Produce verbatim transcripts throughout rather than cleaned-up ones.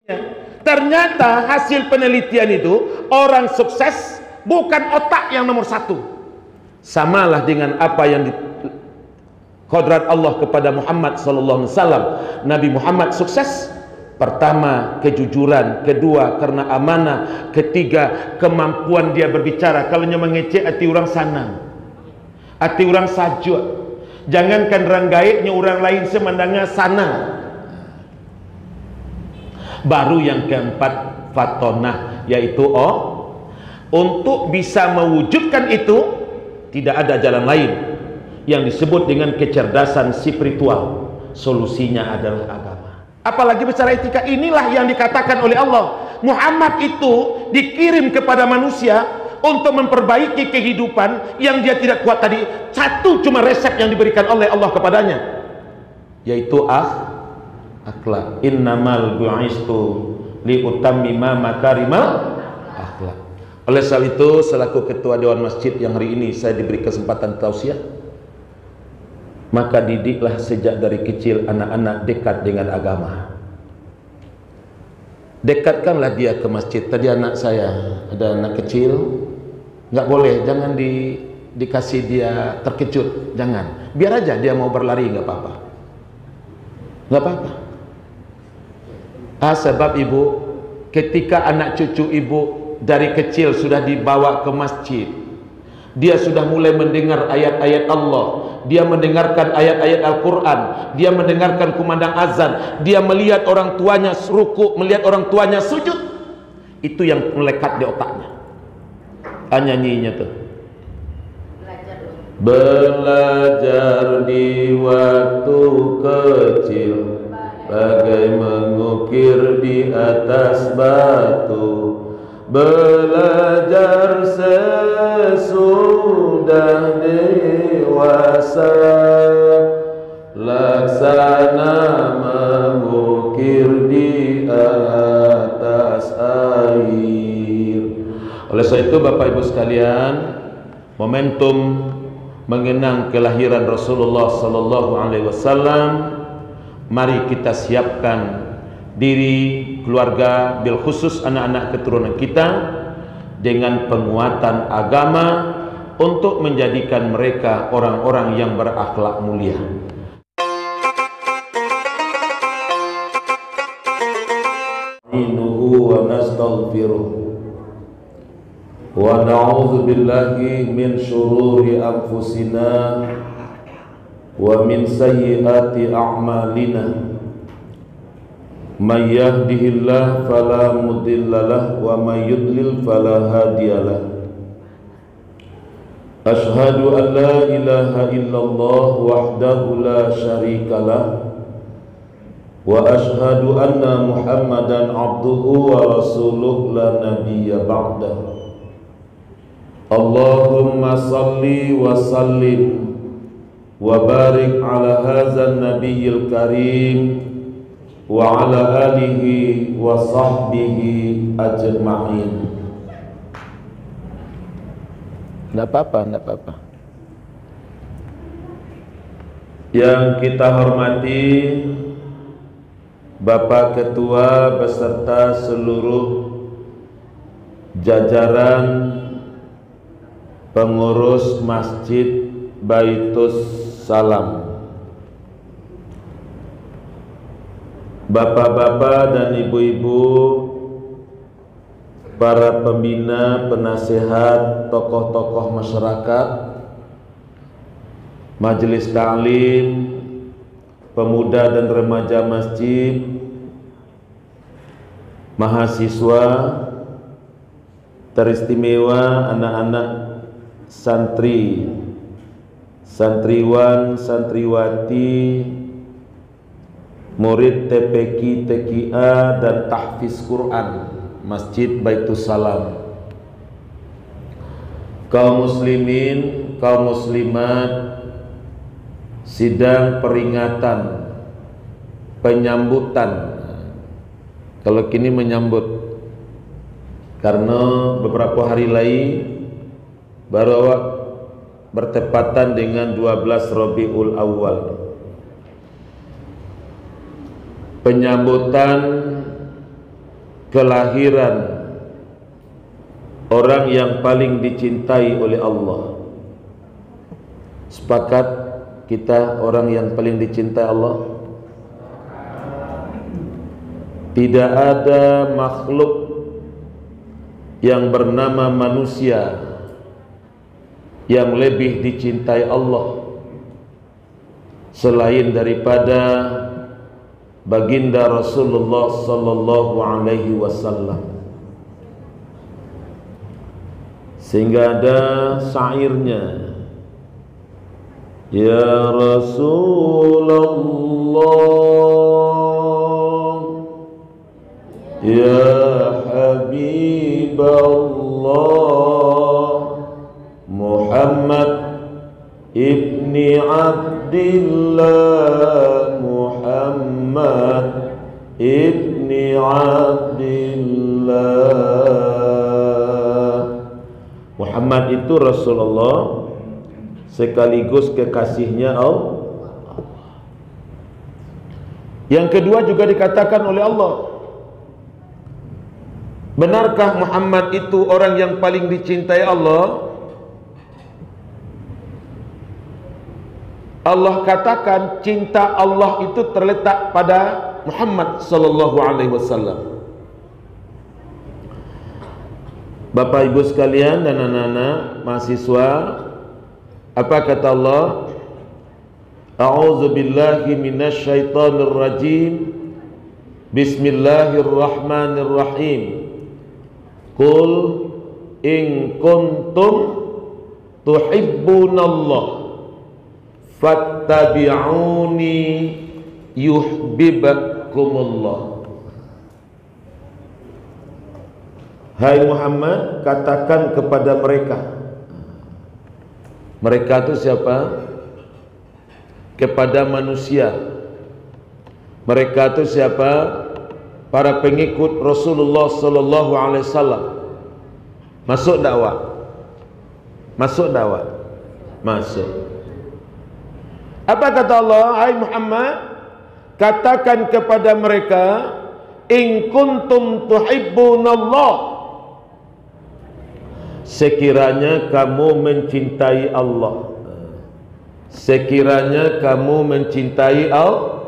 Ternyata hasil penelitian itu, orang sukses bukan otak yang nomor satu. Samalah dengan apa yang di kodrat Allah kepada Muhammad sallallahu alaihi wasallam. Nabi Muhammad sukses, pertama kejujuran, kedua karena amanah, ketiga kemampuan dia berbicara. Kalau nya mengecek hati orang sana, hati orang sajuk. Jangankan orang gaibnya, orang lain semandangnya sana. Baru yang keempat fatonah, yaitu oh, untuk bisa mewujudkan itu tidak ada jalan lain yang disebut dengan kecerdasan spiritual. Solusinya adalah agama. Apalagi bicara etika, inilah yang dikatakan oleh Allah, Muhammad itu dikirim kepada manusia untuk memperbaiki kehidupan yang dia tidak kuat tadi. Satu cuma resep yang diberikan oleh Allah kepadanya, yaitu ah akhlak. Innamal bu'istu liutammima makarimal akhlak. Oleh sebab itu, selaku ketua dewan masjid yang hari ini saya diberi kesempatan tausiah, maka didiklah sejak dari kecil anak-anak dekat dengan agama. Dekatkanlah dia ke masjid. Tadi anak saya, ada anak kecil, nggak boleh, jangan di, dikasih dia terkejut, jangan. Biar aja dia mau berlari, nggak apa-apa, nggak apa-apa. Ah, sebab ibu, ketika anak cucu ibu dari kecil sudah dibawa ke masjid, dia sudah mulai mendengar ayat-ayat Allah, dia mendengarkan ayat-ayat Al-Quran, dia mendengarkan kumandang azan, dia melihat orang tuanya ruku, melihat orang tuanya sujud. Itu yang melekat di otaknya. Ah, nyanyinya tuh, belajar di waktu kecil bagai mengukir di atas batu, belajar sesudah dewasa, laksana mengukir di atas air. Oleh sebab itu Bapak Ibu sekalian, momentum mengenang kelahiran Rasulullah sallallahu alaihi wasallam, mari kita siapkan diri keluarga, bil khusus anak-anak keturunan kita, dengan penguatan agama untuk menjadikan mereka orang-orang yang berakhlak mulia. Innahu wa nastaghfiruh wa na'udzu billahi min syururi anfusina wa min sayyiati a'malina. May yahdihillahu fala mudhillalah wa may yudlil fala hadiyalah. Asyhadu an la ilaha illallah wahdahu la syarikalah wa asyhadu anna Muhammadan abduhu wa rasuluh la nabiyya ba'dah. Allahumma salli wa sallim wa barik ala hadzal nabiyyil karim wa ala alihi wa sahbihi ajma'in. Enggak apa-apa, enggak apa-apa. Yang kita hormati Bapak Ketua beserta seluruh jajaran pengurus Masjid Baitus Salam, bapak-bapak dan ibu-ibu, para pembina, penasehat, tokoh-tokoh masyarakat, majelis taklim, pemuda dan remaja masjid, mahasiswa, teristimewa anak-anak santri, santriwan, santriwati, murid T P Q, T Q A dan tahfiz Quran Masjid Baitus Salam, kaum muslimin, kaum muslimat, sidang peringatan penyambutan, kalau kini menyambut, karena beberapa hari lain baru awak bertepatan dengan dua belas Rabiul Awal, penyambutan kelahiran orang yang paling dicintai oleh Allah. Sepakat kita orang yang paling dicintai Allah? Tidak ada makhluk yang bernama manusia yang lebih dicintai Allah selain daripada baginda Rasulullah sallallahu alaihi wasallam. Sehingga ada syairnya, ya Rasulullah, ya Habiballah, Muhammad ibni Abdillah, Muhammad ibni Abdillah. Muhammad itu Rasulullah sekaligus kekasihnya Allah. Yang kedua juga dikatakan oleh Allah, benarkah Muhammad itu orang yang paling dicintai Allah? Allah katakan cinta Allah itu terletak pada Muhammad sallallahu alaihi wasallam. Bapak Ibu sekalian dan anak-anak mahasiswa, apa kata Allah? A'udzu billahi minasyaitonir rajim. Bismillahirrahmanirrahim. Qul in kuntum tuhibbunallah fattabi'uni yuhibbukumullah. Hai Muhammad, katakan kepada mereka. Mereka itu siapa? Kepada manusia. Mereka itu siapa? Para pengikut Rasulullah sallallahu alaihi wasallam. Masuk dakwah. Masuk dakwah. Masuk. Apa kata Allah? Hai Muhammad, katakan kepada mereka, in kuntum tuhibbunallah, sekiranya kamu mencintai Allah, sekiranya kamu mencintai Allah,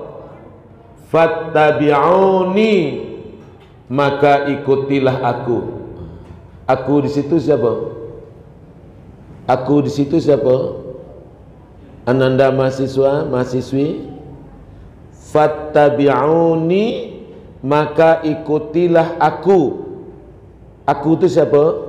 fattabi'uni, maka ikutilah aku. Aku di situ siapa? Aku di situ siapa? Ananda mahasiswa, mahasiswi. Fattabi'uni, maka ikutilah aku. Aku itu siapa?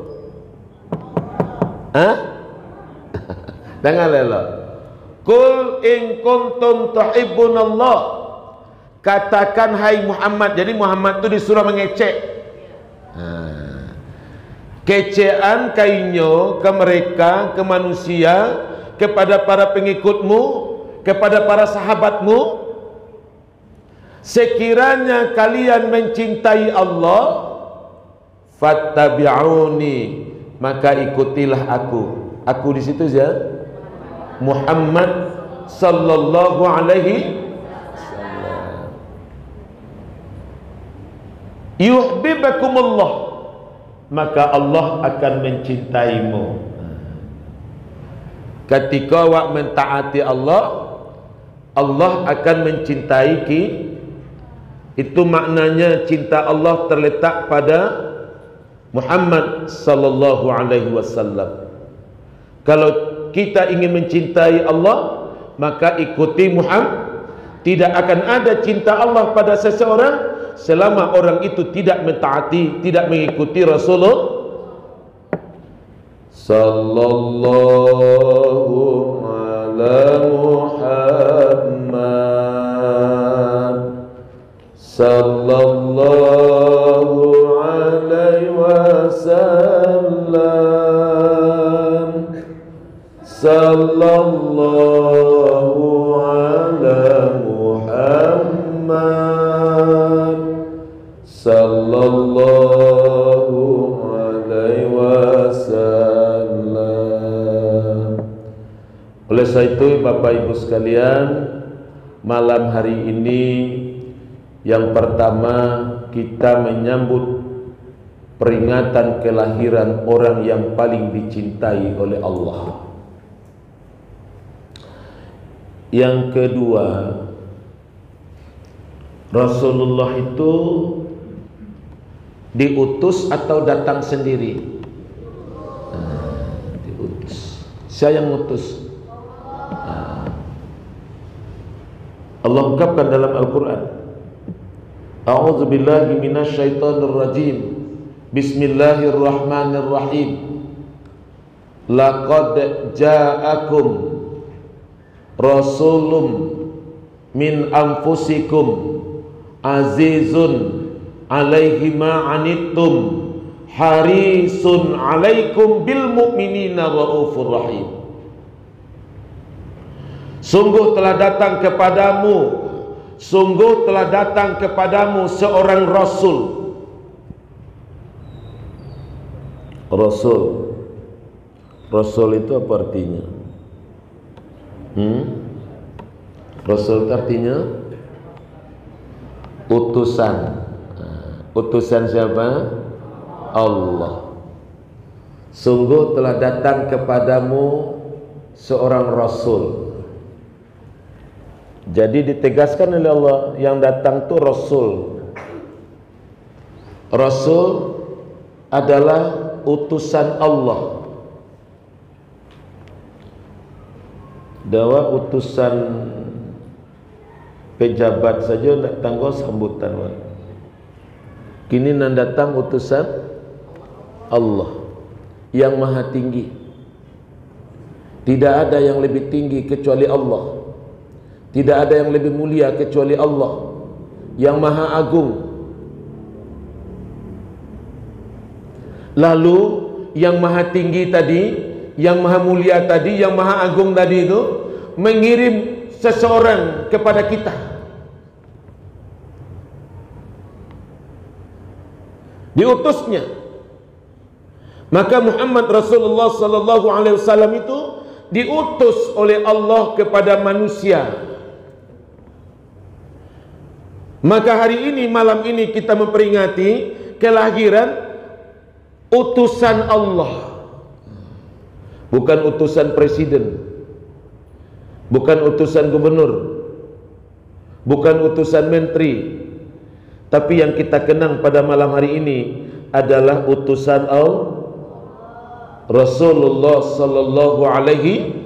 Hah? Jangan lelak. Qul in kuntum tuhibbunallah, katakan hai Muhammad. Jadi Muhammad itu disuruh mengecek. Nah, kecean kainyo ke mereka, ke manusia, kepada para pengikutmu, kepada para sahabatmu. Sekiranya kalian mencintai Allah, fattabi'uni, maka ikutilah aku. Aku di situ ya, Muhammad sallallahu alaihi wasallam. Yuhibbukumullah, maka Allah akan mencintaimu. Ketika awak mentaati Allah, Allah akan mencintai kita. Itu maknanya cinta Allah terletak pada Muhammad sallallahu alaihi wasallam. Kalau kita ingin mencintai Allah, maka ikuti Muhammad. Tidak akan ada cinta Allah pada seseorang selama orang itu tidak mentaati, tidak mengikuti Rasulullah sallallahu ala Muhammad sallallahu alaihi wasallam sallallahu ala Muhammad sallallahu alaihi wasallam. Oleh sebab itu Bapak Ibu sekalian, malam hari ini yang pertama kita menyambut peringatan kelahiran orang yang paling dicintai oleh Allah. Yang kedua, Rasulullah itu diutus atau datang sendiri? Nah, diutus. Siapa yang utus? Nah, Allah ungkapkan dalam Al-Quran, A'udzu billahi minasyaitonir rajim. Bismillahirrahmanirrahim. Laqad ja'akum rasulun min anfusikum azizun alaihi ma anittum harisun alaikum bil mu'minina raufur rahim. Sungguh telah datang kepadamu Sungguh telah datang kepadamu seorang Rasul. Rasul Rasul itu apa artinya? Hmm? Rasul itu artinya utusan. Utusan siapa? Allah. Sungguh telah datang kepadamu seorang Rasul. Jadi ditegaskan oleh Allah, yang datang itu Rasul. Rasul adalah utusan Allah. Dawa utusan pejabat saja nak tangguh sambutan. Kini nan datang utusan Allah yang maha tinggi. Tidak ada yang lebih tinggi kecuali Allah. Tidak ada yang lebih mulia kecuali Allah yang maha agung. Lalu yang maha tinggi tadi, yang maha mulia tadi, yang maha agung tadi itu mengirim seseorang kepada kita. Diutusnya. Maka Muhammad Rasulullah sallallahu alaihi wasallam itu diutus oleh Allah kepada manusia. Maka hari ini, malam ini kita memperingati kelahiran utusan Allah. Bukan utusan presiden, bukan utusan gubernur, bukan utusan menteri, tapi yang kita kenang pada malam hari ini adalah utusan Allah, Rasulullah sallallahu alaihi.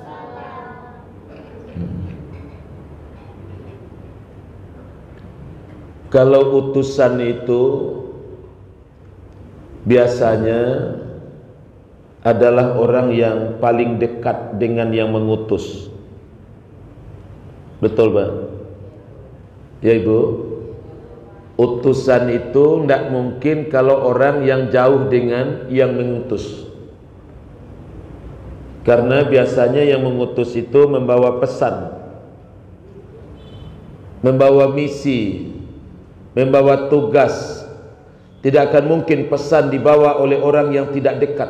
Kalau utusan itu biasanya adalah orang yang paling dekat dengan yang mengutus. Betul, Pak? Ya, Ibu. Utusan itu tidak mungkin kalau orang yang jauh dengan yang mengutus. Karena biasanya yang mengutus itu membawa pesan, membawa misi, membawa tugas. Tidak akan mungkin pesan dibawa oleh orang yang tidak dekat.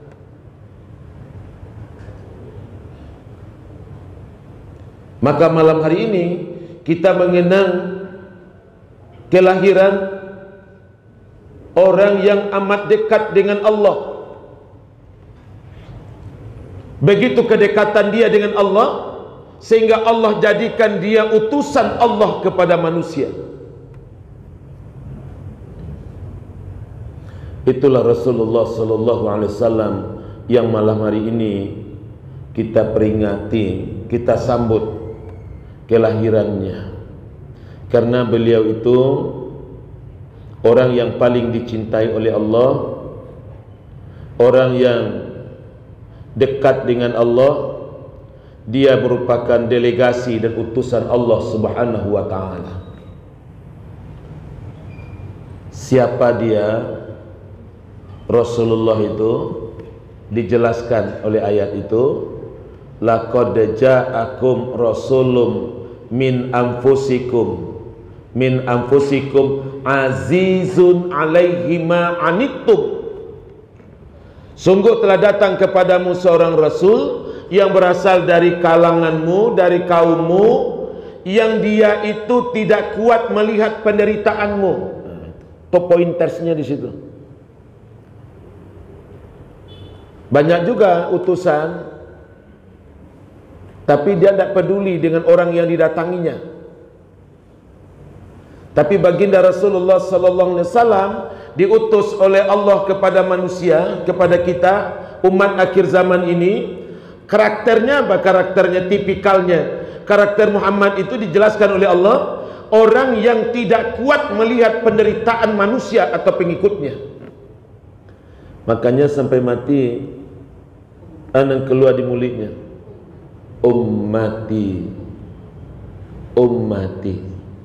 Maka malam hari ini kita mengenang kelahiran orang yang amat dekat dengan Allah. Begitu kedekatan dia dengan Allah, sehingga Allah jadikan dia utusan Allah kepada manusia. Itulah Rasulullah sallallahu alaihi wasallam yang malam hari ini kita peringati, kita sambut kelahirannya. Karena beliau itu orang yang paling dicintai oleh Allah, orang yang dekat dengan Allah. Dia merupakan delegasi dan utusan Allah Subhanahu wa taala. Siapa dia? Rasulullah itu dijelaskan oleh ayat itu, laqad ja'akum rasulun min anfusikum min anfusikum azizun alaihi ma anittum. Sungguh telah datang kepadamu seorang rasul yang berasal dari kalanganmu, dari kaummu, yang dia itu tidak kuat melihat penderitaanmu. top pointersnya di situ. Banyak juga utusan, tapi dia tidak peduli dengan orang yang didatanginya. Tapi baginda Rasulullah sallallahu alaihi wasallam diutus oleh Allah kepada manusia, kepada kita umat akhir zaman ini. Karakternya apa? Karakternya, tipikalnya. Karakter Muhammad itu dijelaskan oleh Allah, orang yang tidak kuat melihat penderitaan manusia atau pengikutnya. Makanya sampai mati anak keluar di mulutnya, ummati, ummati.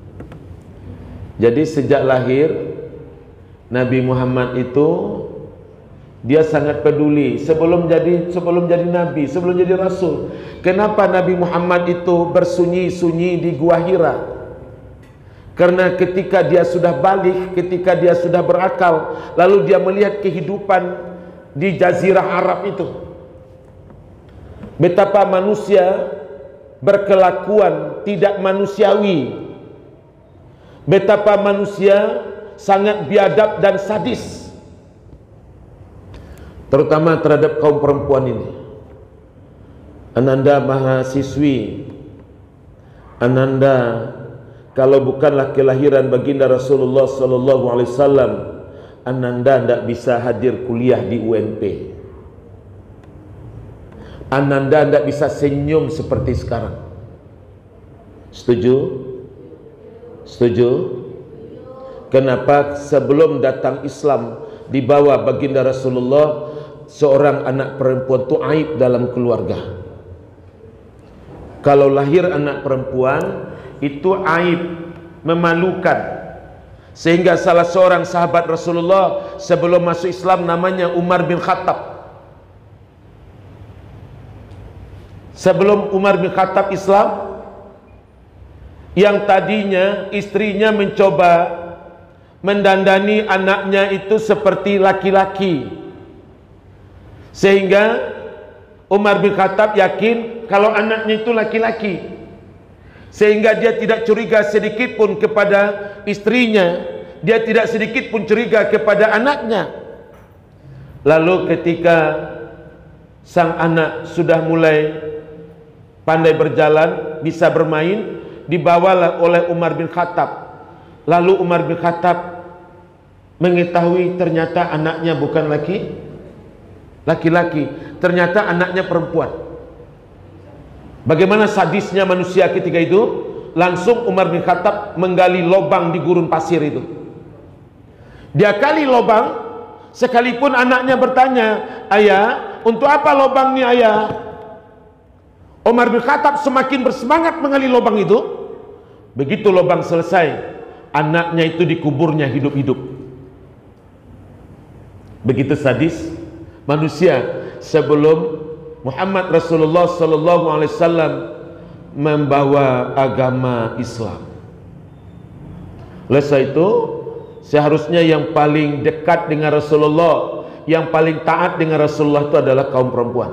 Jadi sejak lahir Nabi Muhammad itu dia sangat peduli sebelum jadi sebelum jadi nabi, sebelum jadi rasul. Kenapa Nabi Muhammad itu bersunyi-sunyi di Gua Hira? Karena ketika dia sudah balik, ketika dia sudah berakal, lalu dia melihat kehidupan di jazirah Arab itu, betapa manusia berkelakuan tidak manusiawi, betapa manusia sangat biadab dan sadis, terutama terhadap kaum perempuan ini. Ananda mahasiswi, Ananda kalau bukanlah kelahiran baginda Rasulullah sallallahu alaihi wasallam, Ananda tidak bisa hadir kuliah di U N P. Ananda tidak bisa senyum seperti sekarang. Setuju? Setuju? Kenapa? Sebelum datang Islam dibawa baginda Rasulullah, seorang anak perempuan itu aib dalam keluarga. Kalau lahir anak perempuan itu aib, memalukan. Sehingga salah seorang sahabat Rasulullah sebelum masuk Islam namanya Umar bin Khattab. Sebelum Umar bin Khattab Islam, yang tadinya istrinya mencoba mendandani anaknya itu seperti laki-laki, sehingga Umar bin Khattab yakin kalau anaknya itu laki-laki, sehingga dia tidak curiga sedikit pun kepada istrinya, dia tidak sedikit pun curiga kepada anaknya. Lalu ketika sang anak sudah mulai pandai berjalan, bisa bermain, dibawalah oleh Umar bin Khattab. Lalu Umar bin Khattab mengetahui ternyata anaknya bukan laki laki-laki, ternyata anaknya perempuan. Bagaimana sadisnya manusia ketika itu? Langsung Umar bin Khattab menggali lubang di gurun pasir itu. Dia gali lubang, sekalipun anaknya bertanya, "Ayah, untuk apa lubang ini, ayah?" Umar bin Khattab semakin bersemangat menggali lubang itu. Begitu lubang selesai, anaknya itu dikuburnya hidup-hidup. Begitu sadis manusia sebelum Muhammad Rasulullah sallallahu alaihi wasallam membawa agama Islam. Oleh sebab itu, seharusnya yang paling dekat dengan Rasulullah, yang paling taat dengan Rasulullah itu adalah kaum perempuan.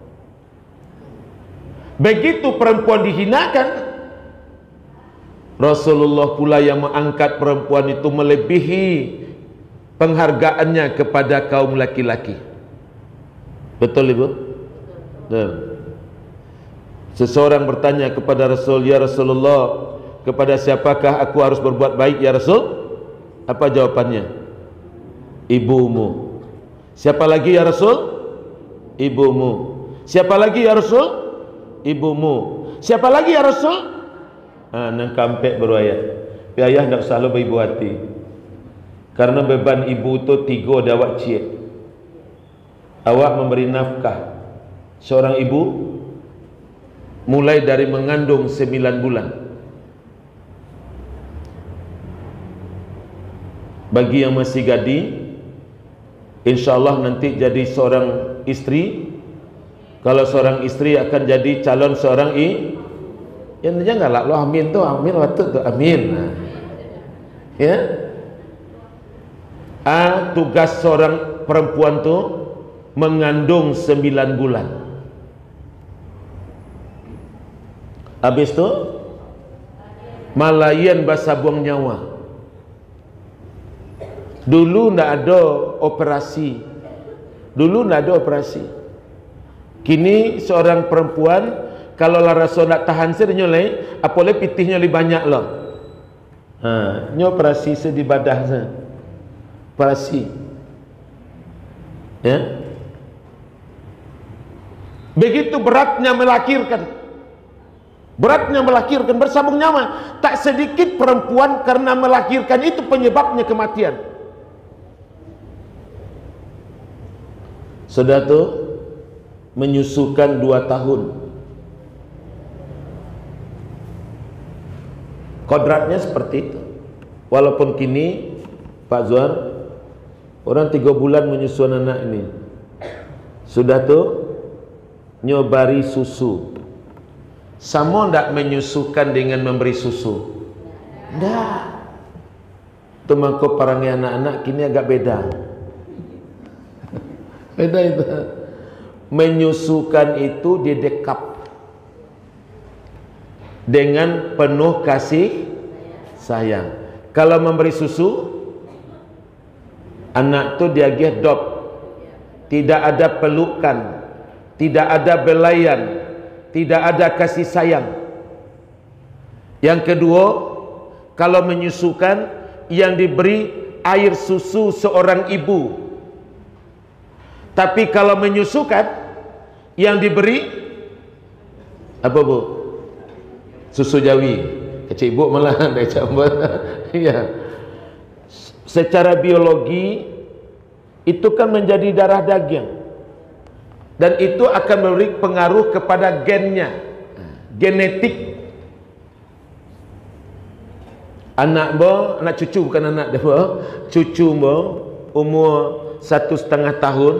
Begitu perempuan dihinakan, Rasulullah pula yang mengangkat perempuan itu melebihi penghargaannya kepada kaum laki-laki. Betul Ibu? Betul. Seseorang bertanya kepada Rasul, "Ya Rasulullah, kepada siapakah aku harus berbuat baik ya Rasul?" Apa jawabannya? "Ibumu." Siapa lagi ya Rasul? "Ibumu." Siapa lagi ya Rasul? "Ibumu." Siapa lagi ya Rasul? Ah, nang kampek berayat. Ayah tidak usah lebih ibu hati. Karena beban ibu itu tiga ada awak cik. Awak memberi nafkah. Seorang ibu mulai dari mengandung sembilan bulan. Bagi yang masih gadis, insya Allah nanti jadi seorang istri. Kalau seorang istri akan jadi calon seorang i, ya janganlah lo amin tuh, amin waktu tuh amin. Nah, ya. A, tugas seorang perempuan tuh mengandung sembilan bulan. Habis itu malayan basa buang nyawa. Dulu ndak ada operasi. Dulu ndak ada operasi. Kini seorang perempuan kalau lah rasa nak tahan saya nyoleh, apoleh pitihnya lebih banyak lah. Ha, ni operasi sedi badah saya. Operasi. Ya. Begitu beratnya melahirkan. Beratnya melahirkan bersambung nyawa. Tak sedikit perempuan karena melahirkan itu penyebabnya kematian. Sudah tu menyusukan dua tahun. Kodratnya seperti itu. Walaupun kini Pak Zuar, orang tiga bulan menyusukan anak ini, sudah tu nyobari susu. Sama ndak menyusukan dengan memberi susu? Ndak. Itu maka perangai anak-anak kini agak beda. Beda itu. Menyusukan itu didekap dengan penuh kasih sayang. Kalau memberi susu, anak tu dia gedop, tidak ada pelukan, tidak ada belayan, tidak ada kasih sayang. Yang kedua, kalau menyusukan yang diberi air susu seorang ibu. Tapi kalau menyusukan yang diberi apa bu? Susu Jawi. Kecil ibu malah dah campur. Ya. Secara biologi itu kan menjadi darah daging. Dan itu akan memberi pengaruh kepada gennya. Genetik. Anak bo, anak cucu bukan anak dia bo. Cucu bo umur satu setengah tahun,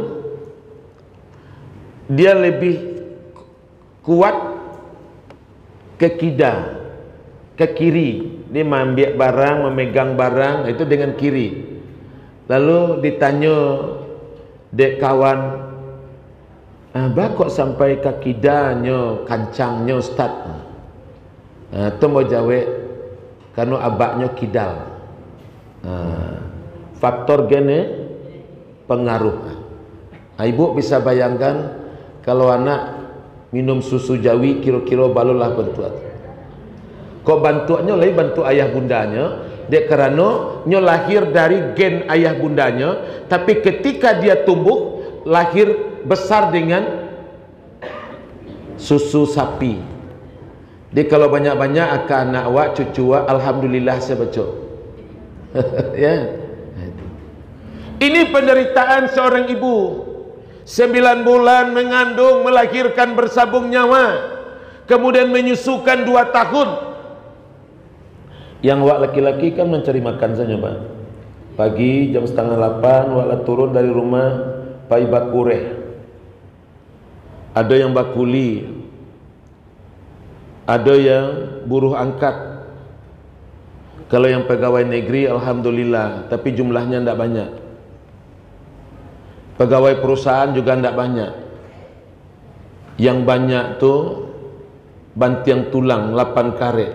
dia lebih kuat ke kida, ke kiri. Dia mengambil barang, memegang barang itu dengan kiri. Lalu ditanya dek kawan, ah, bah kok sampai ke kidanya, kancangnya ustaz? Ah, tu mau jawab karena abaknya kidal. Ah, faktor gene pengaruh. Ah, ibu bisa bayangkan kalau anak minum susu Jawi kira-kira balulah bantuan. Kok bantuannya lagi bantu ayah bundanya, dek kerana nyo lahir dari gen ayah bundanya, tapi ketika dia tumbuh lahir besar dengan susu sapi. Dia kalau banyak-banyak akan anak awak cucu awak alhamdulillah saya baca. Ya. Ini penderitaan seorang ibu. Sembilan bulan mengandung, melahirkan bersabung nyawa, kemudian menyusukan dua tahun. Yang wak laki-laki kan mencari makan saja pak. Pagi jam setengah delapan wak turun dari rumah pai bakureh. Ada yang bakuli, ada yang buruh angkat. Kalau yang pegawai negeri alhamdulillah, tapi jumlahnya tidak banyak. Pegawai perusahaan juga tidak banyak. Yang banyak tu bantiang tulang lapan karet.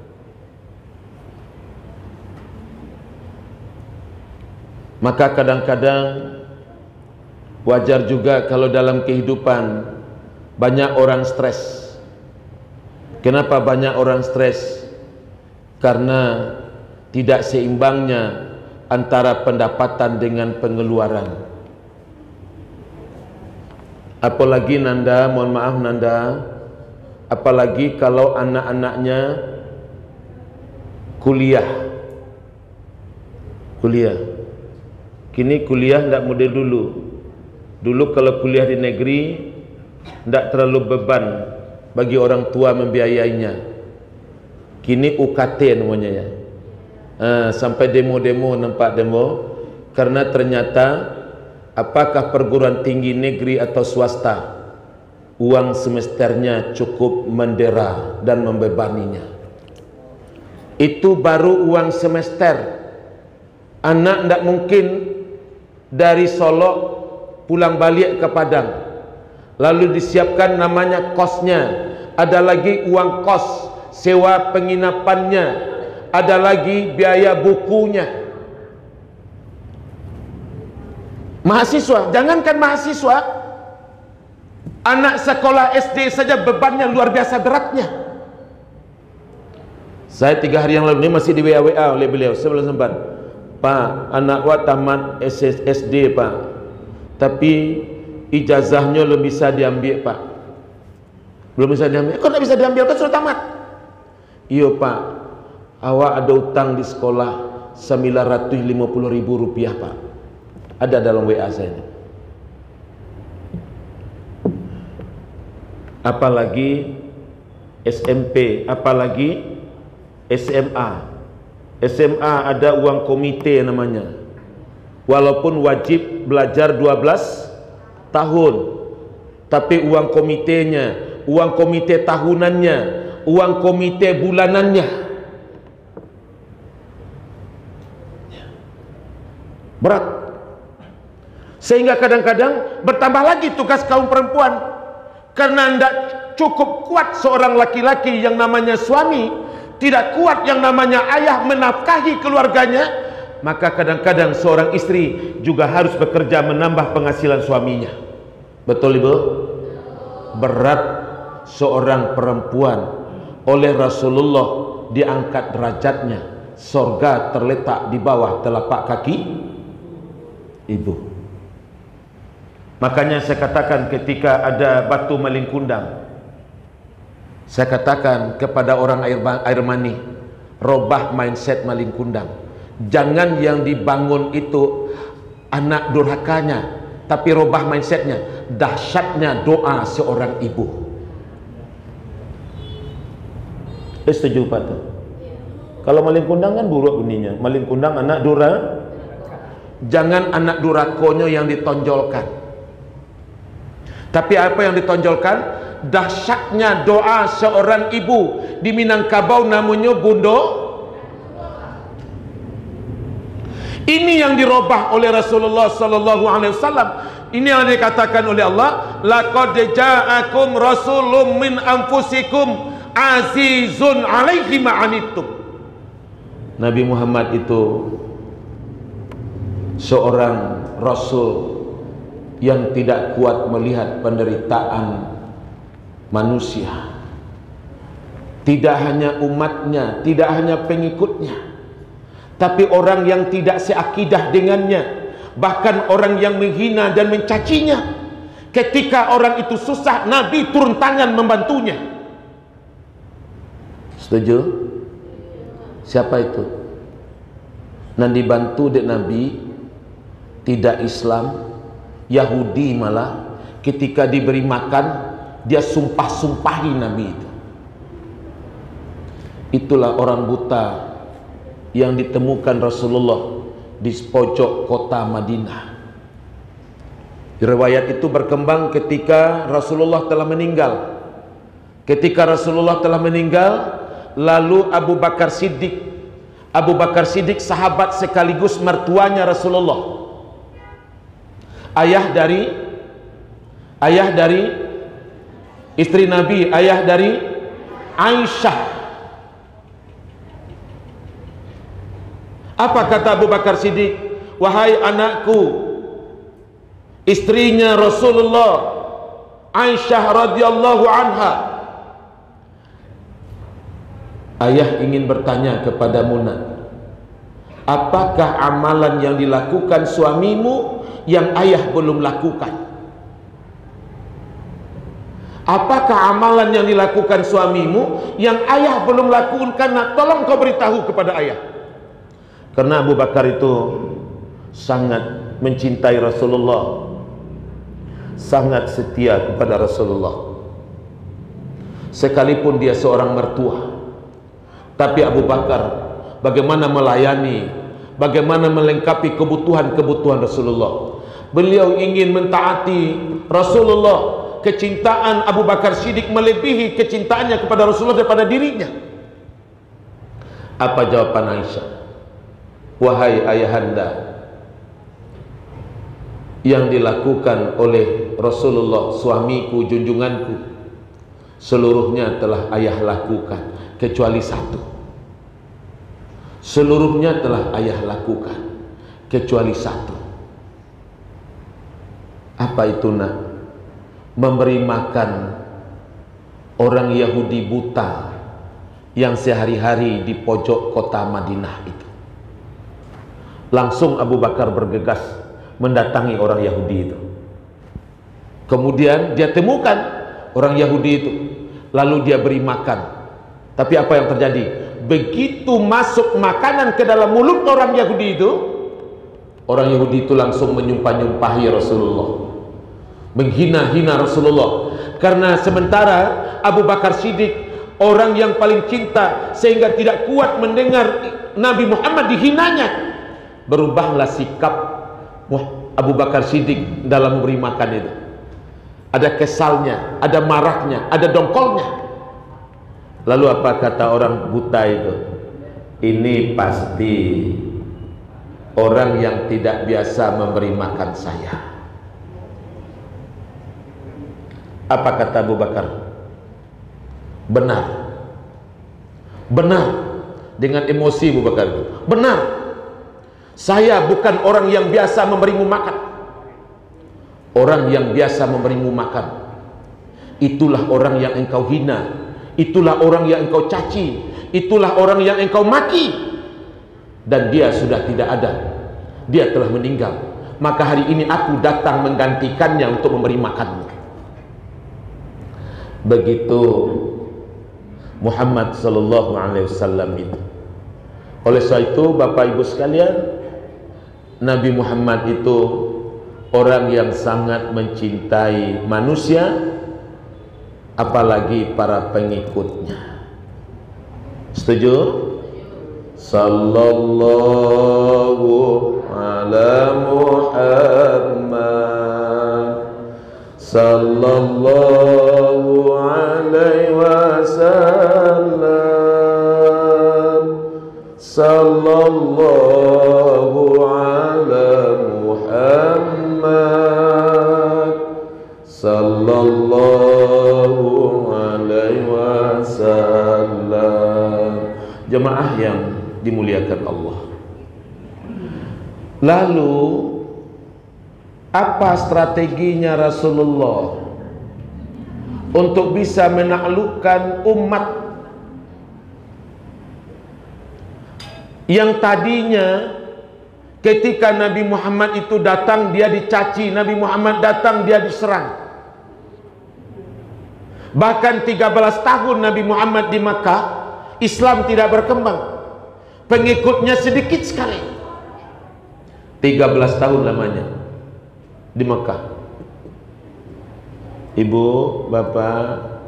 Maka kadang-kadang wajar juga kalau dalam kehidupan banyak orang stres. Kenapa banyak orang stres? Karena tidak seimbangnya antara pendapatan dengan pengeluaran. Apalagi nanda, mohon maaf nanda, apalagi kalau anak-anaknya kuliah. Kuliah. Kini kuliah tidak model dulu. Dulu kalau kuliah di negeri tidak terlalu beban bagi orang tua membiayainya. Kini U K T namanya ya. Uh, sampai demo-demo, nampak demo, karena ternyata apakah perguruan tinggi negeri atau swasta, uang semesternya cukup mendera dan membebaninya. Itu baru uang semester. Anak tidak mungkin dari Solo pulang balik ke Padang, lalu disiapkan namanya kosnya, ada lagi uang kos, sewa penginapannya, ada lagi biaya bukunya. Mahasiswa, jangankan mahasiswa, anak sekolah S D saja bebannya luar biasa beratnya. Saya tiga hari yang lalu ini masih di W A W A oleh beliau, saya belum sempat. Pak, anak wa tamat S D Pak, tapi ijazahnya belum bisa diambil Pak. Belum bisa diambil. Kok tidak bisa diambil, kan sudah tamat? Iya Pak, awak ada utang di sekolah sembilan ratus lima puluh ribu rupiah Pak. Ada dalam W A saya ini. Apalagi S M P, apalagi S M A. S M A ada uang komite namanya. Walaupun wajib belajar dua belas tahun, tapi uang komitenya, uang komite tahunannya, uang komite bulanannya berat. Sehingga kadang-kadang bertambah lagi tugas kaum perempuan, karena tidak cukup kuat seorang laki-laki yang namanya suami, tidak kuat yang namanya ayah menafkahi keluarganya, maka kadang-kadang seorang istri juga harus bekerja menambah penghasilan suaminya. Betul Ibu? Berat seorang perempuan. Oleh Rasulullah diangkat derajatnya, sorga terletak di bawah telapak kaki ibu. Makanya saya katakan ketika ada batu maling kundang, saya katakan kepada orang air, air mani, robah mindset maling kundang. Jangan yang dibangun itu anak durhakanya, tapi robah mindsetnya, dahsyatnya doa seorang ibu. Eh, setuju Pak tuh? Kalau maling kundang kan buruk bunyinya. Maling kundang anak dura. Jangan anak durakonya yang ditonjolkan, tapi apa yang ditonjolkan? Dahsyatnya doa seorang ibu. Di Minangkabau namanya Bundo. Ini yang dirubah oleh Rasulullah sallallahu alaihi wasallam. Ini yang dikatakan oleh Allah, laqad ja'akum rasulun min anfusikum azizun alaihi ma'anittum. Nabi Muhammad itu seorang rasul yang tidak kuat melihat penderitaan manusia. Tidak hanya umatnya, tidak hanya pengikutnya, tapi orang yang tidak seakidah dengannya, bahkan orang yang menghina dan mencacinya. Ketika orang itu susah, Nabi turun tangan membantunya. Setuju? Siapa itu? Nanti dibantu dek Nabi, tidak Islam, Yahudi malah. Ketika diberi makan, dia sumpah-sumpahi Nabi itu. Itulah orang buta yang ditemukan Rasulullah di pojok kota Madinah. Riwayat itu berkembang ketika Rasulullah telah meninggal. Ketika Rasulullah telah meninggal, lalu Abu Bakar Siddiq, Abu Bakar Siddiq sahabat sekaligus mertuanya Rasulullah, ayah dari ayah dari istri Nabi, ayah dari Aisyah. Apa kata Abu Bakar Siddiq? Wahai anakku, istrinya Rasulullah, Aisyah radhiyallahu anha, ayah ingin bertanya kepadamu, nak, apakah amalan yang dilakukan suamimu yang ayah belum lakukan? Apakah amalan yang dilakukan suamimu yang ayah belum lakukan? Nak, tolong kau beritahu kepada ayah. Karena Abu Bakar itu sangat mencintai Rasulullah, sangat setia kepada Rasulullah. Sekalipun dia seorang mertua, tapi Abu Bakar bagaimana melayani, bagaimana melengkapi kebutuhan-kebutuhan Rasulullah. Beliau ingin mentaati Rasulullah. Kecintaan Abu Bakar Siddiq melebihi kecintaannya kepada Rasulullah daripada dirinya. Apa jawaban Aisyah? Wahai ayahanda, yang dilakukan oleh Rasulullah suamiku, junjunganku, seluruhnya telah ayah lakukan kecuali satu. Seluruhnya telah ayah lakukan kecuali satu. Apa itu nak? Memberi makan orang Yahudi buta yang sehari-hari di pojok kota Madinah itu. Langsung Abu Bakar bergegas mendatangi orang Yahudi itu. Kemudian dia temukan orang Yahudi itu, lalu dia beri makan. Tapi apa yang terjadi? Begitu masuk makanan ke dalam mulut orang Yahudi itu, orang Yahudi itu langsung menyumpah-nyumpahi Rasulullah, menghina-hina Rasulullah. Karena sementara Abu Bakar Siddiq, orang yang paling cinta sehingga tidak kuat mendengar Nabi Muhammad dihinanya, berubahlah sikap Abu Bakar Siddiq dalam memberi makan itu. Ada kesalnya, ada marahnya, ada dongkolnya. Lalu apa kata orang buta itu? Ini pasti orang yang tidak biasa memberi makan saya. Apa kata Abu Bakar? Benar. Benar. Dengan emosi Abu Bakar itu. Benar. Saya bukan orang yang biasa memberimu makan. Orang yang biasa memberimu makan, itulah orang yang engkau hina, itulah orang yang engkau caci, itulah orang yang engkau maki. Dan dia sudah tidak ada, dia telah meninggal. Maka hari ini aku datang menggantikannya untuk memberi makanmu. Begitu Muhammad sallallahu alaihi wasallam itu. Oleh sebab itu Bapak Ibu sekalian, Nabi Muhammad itu orang yang sangat mencintai manusia, apalagi para pengikutnya. Setuju? Sallallahu ala Muhammad, sallallahu alaihi wasallam, sallallahu ala Muhammad, sallallahu alaihi wasallam. Jemaah yang dimuliakan Allah, lalu apa strateginya Rasulullah untuk bisa menaklukkan umat yang tadinya ketika Nabi Muhammad itu datang dia dicaci, Nabi Muhammad datang dia diserang. Bahkan tiga belas tahun Nabi Muhammad di Makkah, Islam tidak berkembang, pengikutnya sedikit sekali. Tiga belas tahun lamanya di Makkah. Ibu, bapak,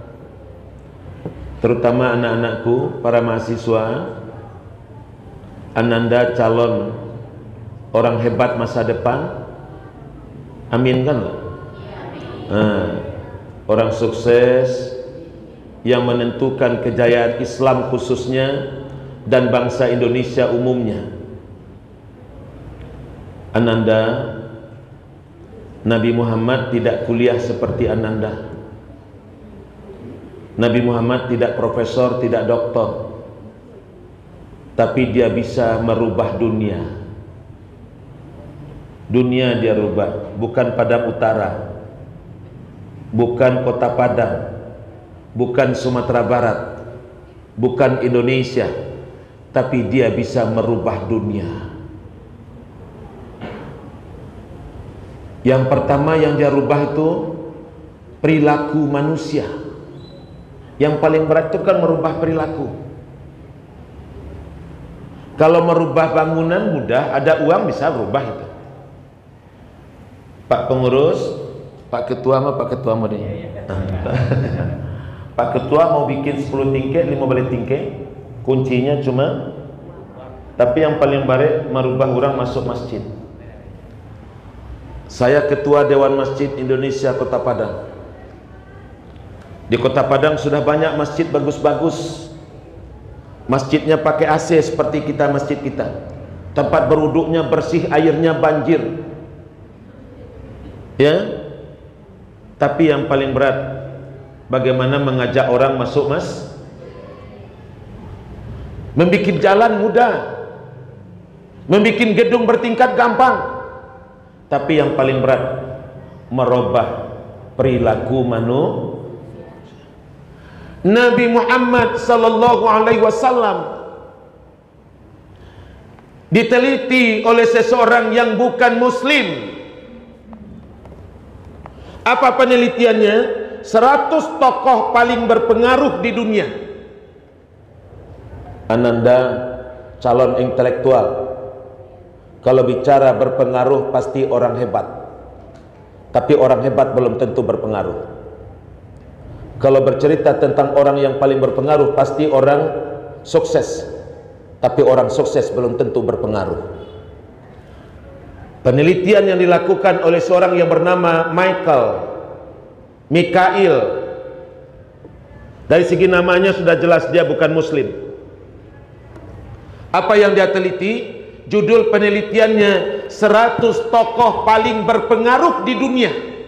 terutama anak-anakku, para mahasiswa, Ananda calon orang hebat masa depan, amin kan? Nah, orang sukses yang menentukan kejayaan Islam khususnya dan bangsa Indonesia umumnya. Ananda, Nabi Muhammad tidak kuliah seperti Ananda. Nabi Muhammad tidak profesor, tidak doktor, tapi dia bisa merubah dunia. Dunia dia rubah, bukan Padang Utara, bukan Kota Padang, bukan Sumatera Barat, bukan Indonesia, tapi dia bisa merubah dunia. Yang pertama yang dia rubah itu perilaku manusia. Yang paling berat itu kan merubah perilaku. Kalau merubah bangunan mudah, ada uang bisa berubah itu. Pak pengurus, Pak ketua mah Pak ketua mau deh. Pak ketua mau bikin sepuluh tingkat, lima belas tingkat, kuncinya cuma, tapi yang paling baik merubah orang masuk masjid. Saya ketua Dewan Masjid Indonesia Kota Padang. Di Kota Padang sudah banyak masjid bagus-bagus. Masjidnya pakai A C seperti kita masjid kita. Tempat berwuduknya bersih, airnya banjir. Ya. Tapi yang paling berat, bagaimana mengajak orang masuk mas? Membikin jalan mudah, membikin gedung bertingkat gampang. Tapi yang paling berat, merubah perilaku manusia. Nabi Muhammad sallallahu alaihi wasallam diteliti oleh seseorang yang bukan muslim. Apa penelitiannya? seratus tokoh paling berpengaruh di dunia. Ananda calon intelektual, kalau bicara berpengaruh pasti orang hebat, tapi orang hebat belum tentu berpengaruh. Kalau bercerita tentang orang yang paling berpengaruh pasti orang sukses, tapi orang sukses belum tentu berpengaruh. Penelitian yang dilakukan oleh seorang yang bernama Michael Mikail, dari segi namanya sudah jelas dia bukan muslim. Apa yang dia teliti? Judul penelitiannya seratus tokoh paling berpengaruh di dunia.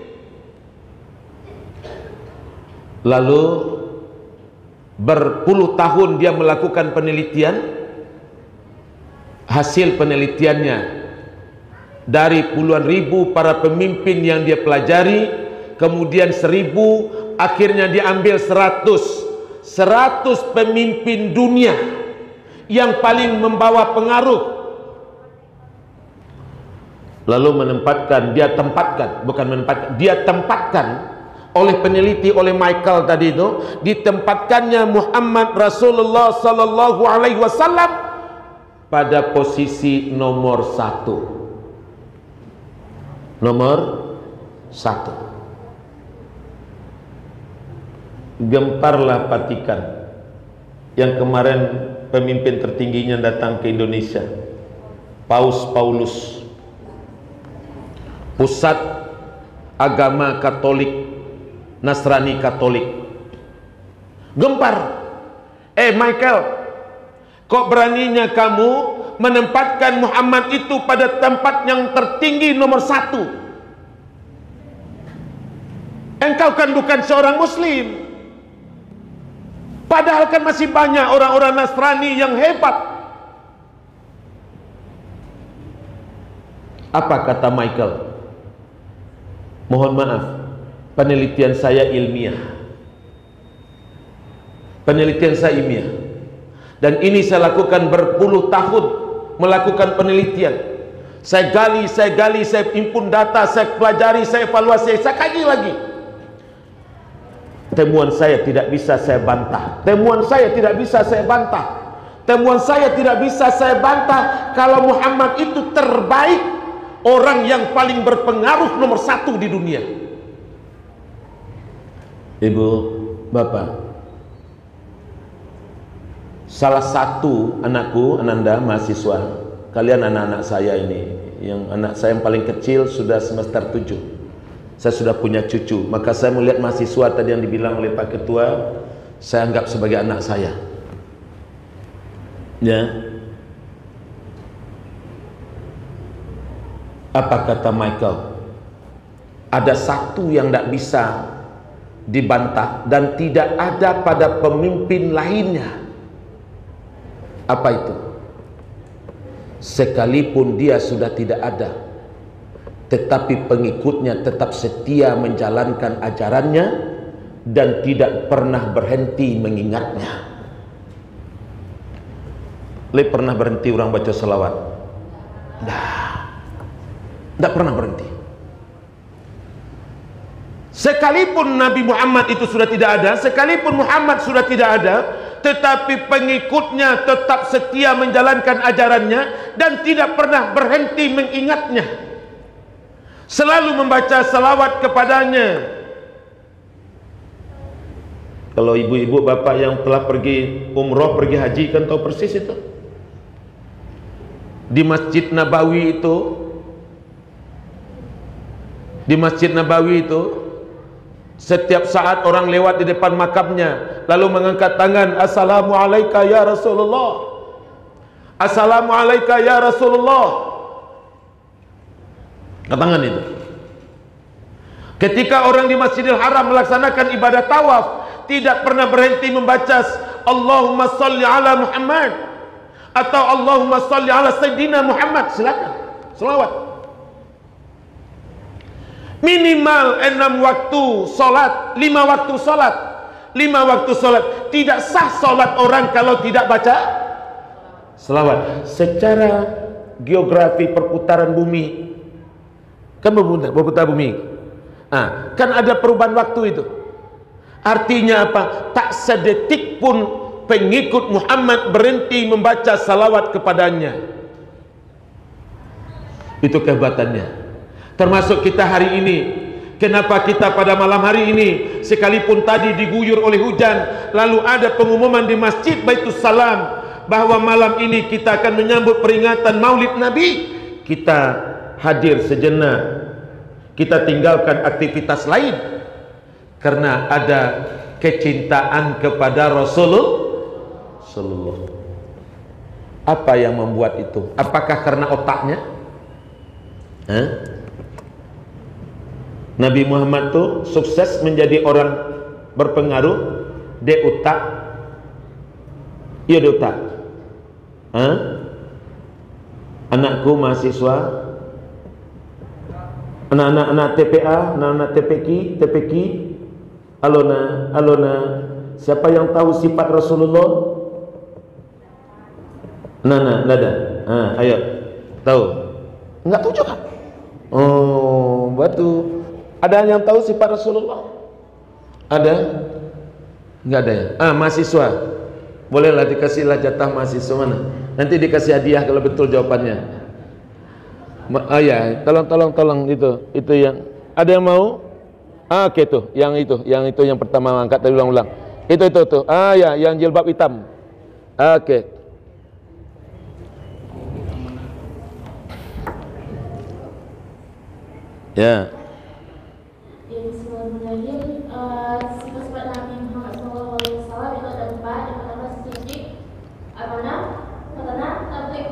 Lalu berpuluh tahun dia melakukan penelitian. Hasil penelitiannya, dari puluhan ribu para pemimpin yang dia pelajari, kemudian seribu, akhirnya diambil seratus seratus pemimpin dunia yang paling membawa pengaruh, lalu menempatkan, dia tempatkan, bukan menempatkan, dia tempatkan oleh peneliti, oleh Michael tadi itu, ditempatkannya Muhammad Rasulullah sallallahu alaihi wasallam pada posisi nomor satu. Nomor satu. Gemparlah Vatikan yang kemarin pemimpin tertingginya datang ke Indonesia, Paus Paulus, pusat agama Katolik, Nasrani Katolik. Gempar. Eh Michael, kok beraninya kamu menempatkan Muhammad itu pada tempat yang tertinggi nomor satu? Engkau kan bukan seorang muslim, padahal kan masih banyak orang-orang Nasrani yang hebat. Apa kata Michael? Mohon maaf, penelitian saya ilmiah. Penelitian saya ilmiah. Dan ini saya lakukan berpuluh tahun, melakukan penelitian. Saya gali, saya gali, saya impun data, saya pelajari, saya evaluasi, saya kaji lagi. Temuan saya tidak bisa saya bantah. Temuan saya tidak bisa saya bantah. Temuan saya tidak bisa saya bantah kalau Muhammad itu terbaik, orang yang paling berpengaruh nomor satu di dunia. Ibu, Bapak, salah satu anakku, Ananda, mahasiswa, kalian anak-anak saya ini, yang anak saya yang paling kecil sudah semester tujuh, saya sudah punya cucu, maka saya melihat mahasiswa tadi yang dibilang oleh Pak Ketua, saya anggap sebagai anak saya. Ya. Apa kata Michael? Ada satu yang tidak bisa dibantah dan tidak ada pada pemimpin lainnya. Apa itu? Sekalipun dia sudah tidak ada, tetapi pengikutnya tetap setia menjalankan ajarannya dan tidak pernah berhenti mengingatnya. Le pernah berhenti orang baca selawat? Nah, tidak pernah berhenti. Sekalipun Nabi Muhammad itu sudah tidak ada, sekalipun Muhammad sudah tidak ada, tetapi pengikutnya tetap setia menjalankan ajarannya dan tidak pernah berhenti mengingatnya, selalu membaca salawat kepadanya. Kalau ibu-ibu bapak yang telah pergi umroh, pergi haji kan tahu persis itu. Di Masjid Nabawi itu, di Masjid Nabawi itu, setiap saat orang lewat di depan makamnya lalu mengangkat tangan, Assalamualaikum ya Rasulullah, Assalamualaikum ya Rasulullah, angkat tangan itu. Ketika orang di Masjidil Haram melaksanakan ibadah tawaf, tidak pernah berhenti membaca Allahumma salli ala Muhammad atau Allahumma salli ala Sayyidina Muhammad. Silakan selawat. Minimal enam waktu solat, lima waktu solat, lima waktu solat. Tidak sah solat orang kalau tidak baca selawat. Secara geografi perputaran bumi, kan berputar, berputar bumi, ah, kan ada perubahan waktu itu. Artinya apa? Tak sedetik pun pengikut Muhammad berhenti membaca salawat kepadanya. Itu kehebatannya. Termasuk kita hari ini. Kenapa kita pada malam hari ini, sekalipun tadi diguyur oleh hujan, lalu ada pengumuman di Masjid Baitus Salam bahwa malam ini kita akan menyambut peringatan Maulid Nabi, kita hadir sejenak, kita tinggalkan aktivitas lain karena ada kecintaan kepada Rasulullah. Apa yang membuat itu? Apakah karena otaknya? Hah? Nabi Muhammad tuh sukses menjadi orang berpengaruh de otak. Iya de otak. Hah? Anakku mahasiswa, anak-anak anak T P A, anak-anak T P Q, T P Q, alona, alona, siapa yang tahu sifat Rasulullah? Nana, nada. Ah, ayo. Tahu? Enggak tahu juga. Oh, batu. Ada yang tahu sifat Rasulullah? Ada? Enggak ada ya? Ah, mahasiswa. Bolehlah dikasihlah jatah mahasiswa mana? Nanti dikasih hadiah kalau betul jawabannya. Ah ya, tolong tolong tolong itu. Itu yang ada yang mau? Ah, oke okay, tuh, yang itu, yang itu yang pertama angkat tadi ulang-ulang. Itu itu tuh. Ah ya, yang jilbab hitam. Oke. Okay. Ya. Yang sebenarnya sifat-sifat Nabi Muhammad shallallahu alaihi wasallam itu ada empat. Yang pertama siddiq, amanah, pertama tabligh.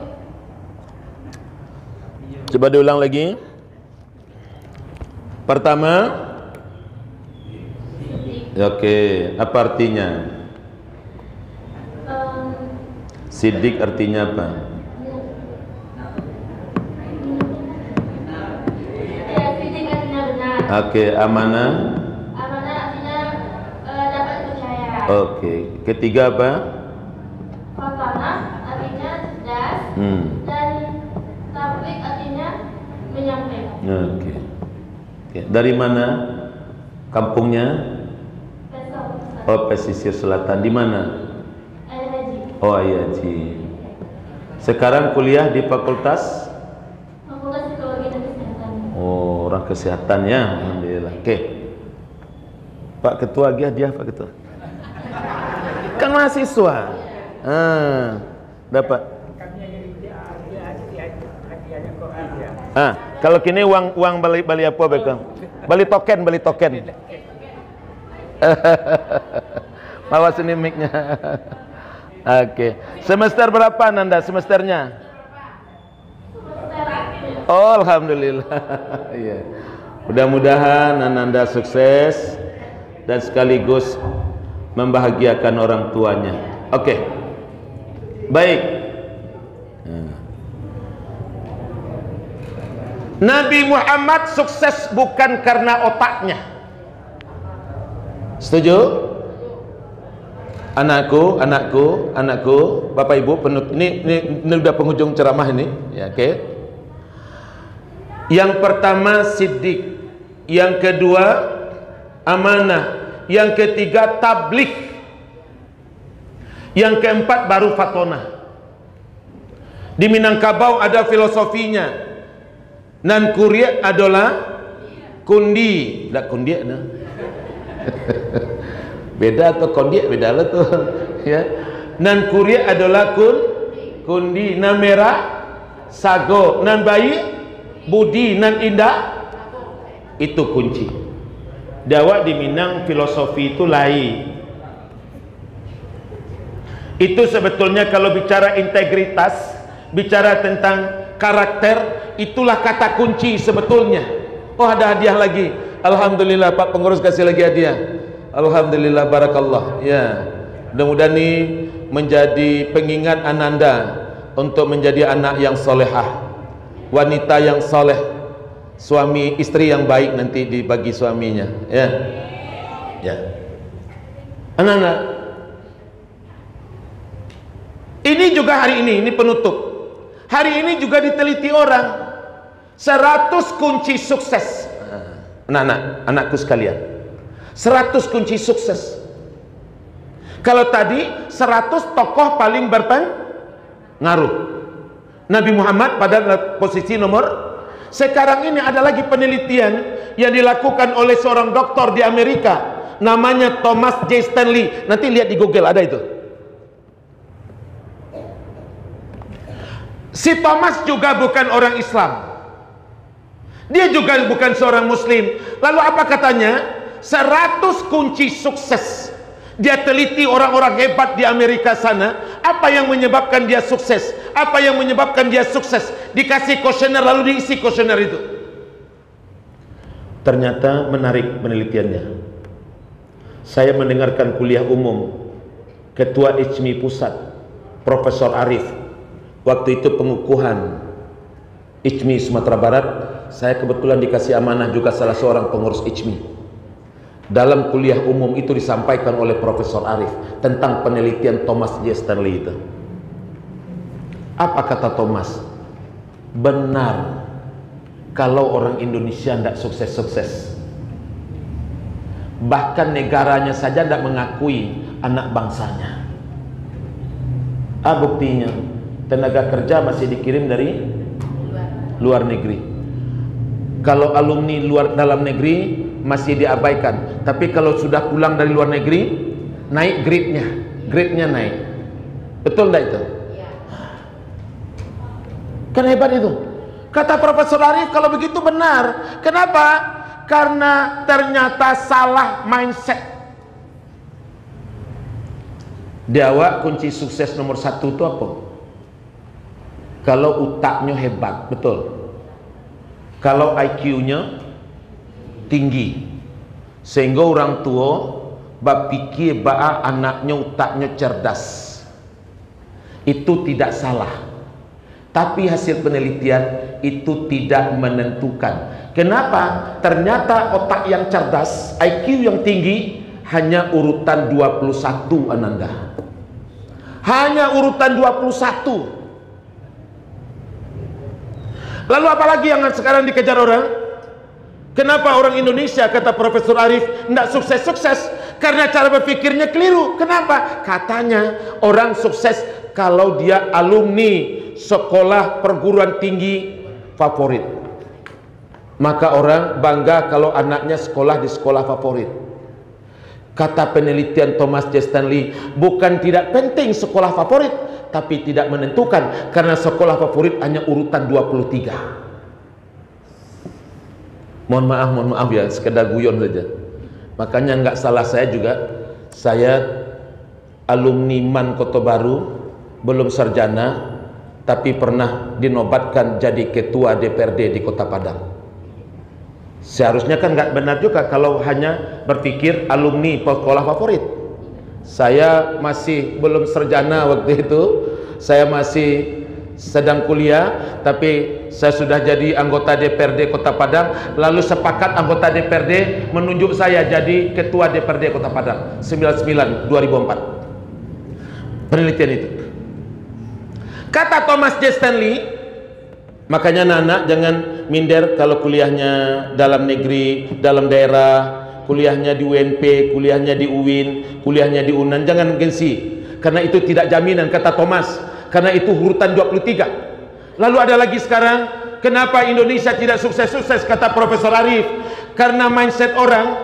Coba diulang lagi. Pertama, oke, apa artinya? Um, Siddiq artinya apa? ya, siddiq artinya benar. Oke, amanah. Amanah artinya uh, dapat dipercaya. Oke, ketiga apa? Fatanah artinya cerdas. Hmm. Dan tabligh artinya menyampaikan. Oke. Oke. Dari mana kampungnya? Besok, Oh, pesisir selatan. Di mana? Air Haji. Oh, Ayaji. Sekarang kuliah di fakultas? Fakultas Psikologi dan Kesehatan. Oh, orang kesehatan ya. Alhamdulillah. Oke. Pak Ketua, hadiah Pak Ketua. Kan mahasiswa. Ah, dapat. Ah, kalau kini uang uang beli beli apa bekom? Beli token, beli token. Bawa sini mic-nya. Oke. Semester berapa Nanda semesternya? Oh, alhamdulillah. Iya. Mudah-mudahan Nanda sukses dan sekaligus membahagiakan orang tuanya. Oke. Baik. Nabi Muhammad sukses bukan karena otaknya. Setuju? Anakku, anakku, anakku, Bapak Ibu penut ini ini, ini udah penghujung ceramah ini, ya, oke. Okay. Yang pertama siddiq, yang kedua amanah, yang ketiga tabligh, yang keempat baru fatonah. Di Minangkabau ada filosofinya. Nan kuria adalah kundi, tidak kundi nah. Beda atau kondi beda lah tuh ya. Nan kuria adalah kun kundi, nan merah sago, nan bayi budi, nan indah itu kunci. Dawa di Minang filosofi itu lain. Itu sebetulnya kalau bicara integritas, bicara tentang karakter, itulah kata kunci sebetulnya. Oh, ada hadiah lagi. Alhamdulillah Pak pengurus kasih lagi hadiah. Alhamdulillah, barakallah. Ya, mudah-mudahan ini menjadi pengingat Ananda untuk menjadi anak yang solehah, wanita yang soleh, suami istri yang baik nanti dibagi suaminya, ya. Ya. Anak-anak, ini juga hari ini, ini penutup. Hari ini juga diteliti orang seratus kunci sukses. Anak-anak, anakku sekalian, seratus kunci sukses. Kalau tadi seratus tokoh paling berpengaruh, Nabi Muhammad pada posisi nomor. Sekarang ini ada lagi penelitian yang dilakukan oleh seorang doktor di Amerika, namanya Thomas J. Stanley. Nanti lihat di Google, ada itu. Si Thomas juga bukan orang Islam, dia juga bukan seorang Muslim. Lalu apa katanya? seratus kunci sukses. Dia teliti orang-orang hebat di Amerika sana. Apa yang menyebabkan dia sukses? Apa yang menyebabkan dia sukses? Dikasih kuesioner, lalu diisi kuesioner itu. Ternyata menarik penelitiannya. Saya mendengarkan kuliah umum Ketua I C M I Pusat, Profesor Arif. Waktu itu pengukuhan I C M I Sumatera Barat. Saya kebetulan dikasih amanah juga salah seorang pengurus I C M I. Dalam kuliah umum itu disampaikan oleh Profesor Arif tentang penelitian Thomas J. Stanley itu. Apa kata Thomas? Benar, kalau orang Indonesia tidak sukses-sukses, bahkan negaranya saja tidak mengakui anak bangsanya. Ah, buktinya tenaga kerja masih dikirim dari luar negeri. Kalau alumni luar dalam negeri masih diabaikan, tapi kalau sudah pulang dari luar negeri naik grade-nya, grade-nya naik. Betul enggak itu? Ya. Kan hebat itu. Kata Profesor Arif, kalau begitu benar. Kenapa? Karena ternyata salah mindset. Di awak kunci sukses nomor satu itu apa? Kalau otaknya hebat, betul. Kalau I Q-nya tinggi, sehingga orang tua berpikir bahwa anaknya otaknya cerdas, itu tidak salah. Tapi hasil penelitian itu tidak menentukan. Kenapa? Ternyata otak yang cerdas, I Q yang tinggi hanya urutan dua puluh satu, Ananda. Hanya urutan dua puluh satu. Lalu apalagi yang sekarang dikejar orang? Kenapa orang Indonesia, kata Profesor Arif, tidak sukses-sukses? Karena cara berpikirnya keliru. Kenapa? Katanya orang sukses kalau dia alumni sekolah perguruan tinggi favorit. Maka orang bangga kalau anaknya sekolah di sekolah favorit. Kata penelitian Thomas J. Stanley, bukan tidak penting sekolah favorit, tapi tidak menentukan, karena sekolah favorit hanya urutan dua puluh tiga. Mohon maaf, mohon maaf ya, sekedar guyon saja. Makanya nggak salah saya juga, saya alumni M A N Kota Baru, belum sarjana, tapi pernah dinobatkan jadi ketua D P R D di Kota Padang. Seharusnya kan nggak benar juga kalau hanya berpikir alumni sekolah favorit. Saya masih belum sarjana waktu itu, saya masih sedang kuliah, tapi saya sudah jadi anggota D P R D Kota Padang. Lalu sepakat anggota D P R D menunjuk saya jadi ketua D P R D Kota Padang sembilan puluh sembilan dua ribu empat. Penelitian itu. Kata Thomas J. Stanley, makanya anak-anak jangan minder kalau kuliahnya dalam negeri, dalam daerah, kuliahnya di U N P, kuliahnya di U W I N, kuliahnya di U N A N, jangan gengsi, karena itu tidak jaminan, kata Thomas, karena itu urutan dua puluh tiga. Lalu ada lagi sekarang, kenapa Indonesia tidak sukses-sukses, kata Profesor Arif? Karena mindset orang,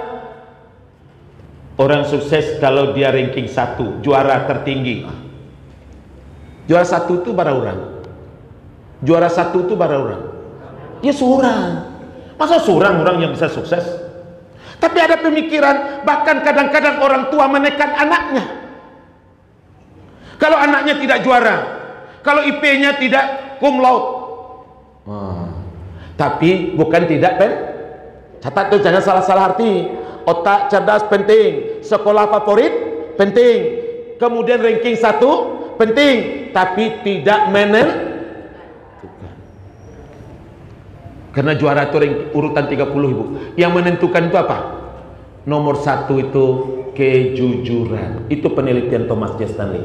orang sukses kalau dia ranking satu, juara tertinggi. Juara satu itu bara orang. Juara satu itu bara orang. Ya seorang. Masa seorang orang yang bisa sukses? Tapi ada pemikiran, bahkan kadang-kadang orang tua menekan anaknya. Kalau anaknya tidak juara, kalau I P-nya tidak cum laude, hmm. tapi bukan tidak pen. Catat tuh, jangan salah-salah arti. Otak cerdas penting, sekolah favorit penting, kemudian ranking satu penting, tapi tidak menen. Karena juara itu urutan tiga puluh, Ibu. Yang menentukan itu apa? Nomor satu itu kejujuran. Itu penelitian Thomas J. Stanley.